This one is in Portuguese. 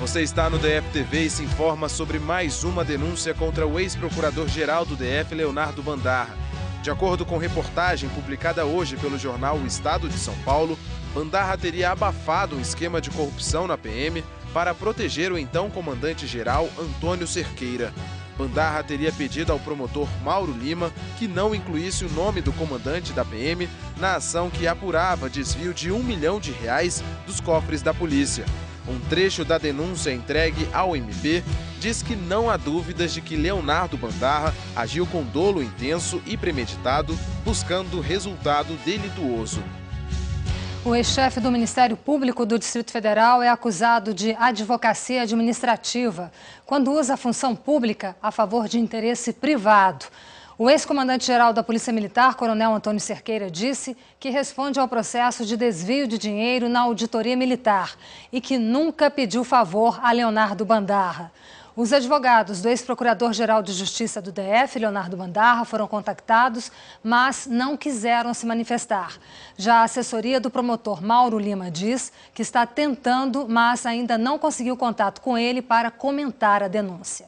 Você está no DF-TV e se informa sobre mais uma denúncia contra o ex-procurador-geral do DF, Leonardo Bandarra. De acordo com reportagem publicada hoje pelo jornal O Estado de São Paulo, Bandarra teria abafado um esquema de corrupção na PM para proteger o então comandante-geral Antônio Cerqueira. Bandarra teria pedido ao promotor Mauro Lima que não incluísse o nome do comandante da PM na ação que apurava desvio de R$1 milhão dos cofres da polícia. Um trecho da denúncia entregue ao MP diz que não há dúvidas de que Leonardo Bandarra agiu com dolo intenso e premeditado, buscando resultado delituoso. O ex-chefe do Ministério Público do Distrito Federal é acusado de advocacia administrativa, quando usa a função pública a favor de interesse privado. O ex-comandante-geral da Polícia Militar, Coronel Antônio Cerqueira, disse que responde ao processo de desvio de dinheiro na Auditoria Militar e que nunca pediu favor a Leonardo Bandarra. Os advogados do ex-procurador-geral de Justiça do DF, Leonardo Bandarra, foram contactados, mas não quiseram se manifestar. Já a assessoria do promotor Mauro Lima diz que está tentando, mas ainda não conseguiu contato com ele para comentar a denúncia.